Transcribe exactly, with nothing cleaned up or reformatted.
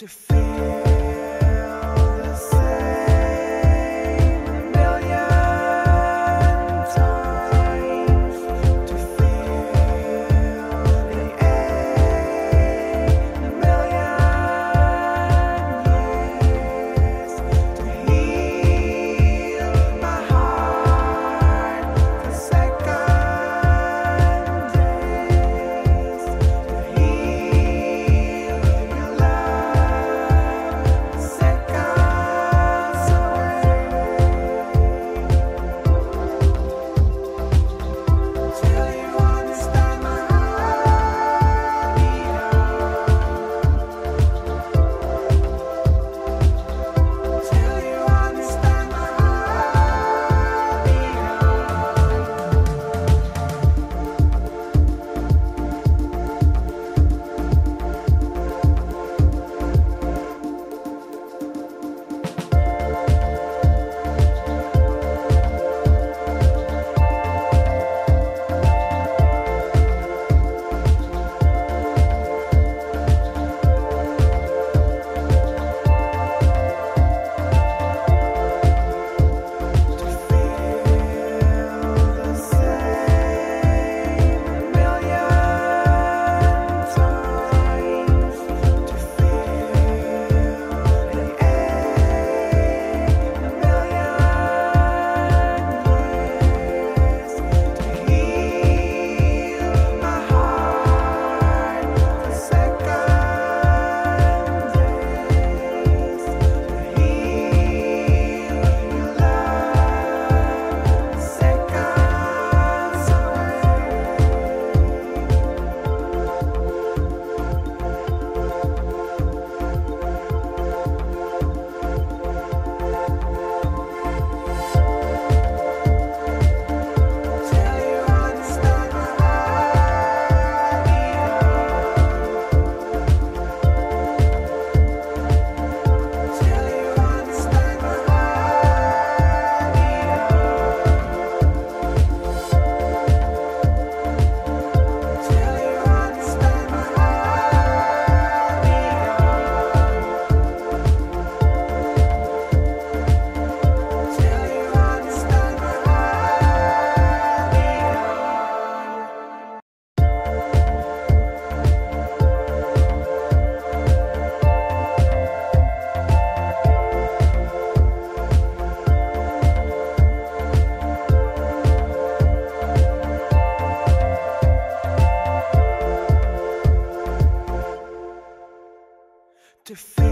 To feel the same a million times, to feel the ache a million years, to heal my heart for second days, to heal your love seconds away, till you understand my heartbeat, till you understand my heartbeat. To feel the same a million times, to feel the ache a million years, to heal my heart for second days, to heal your love seconds away. Till you understand my heartbeat, till you understand my heartbeat, till you understand my heartbeat, till you understand my heartbeat. To feel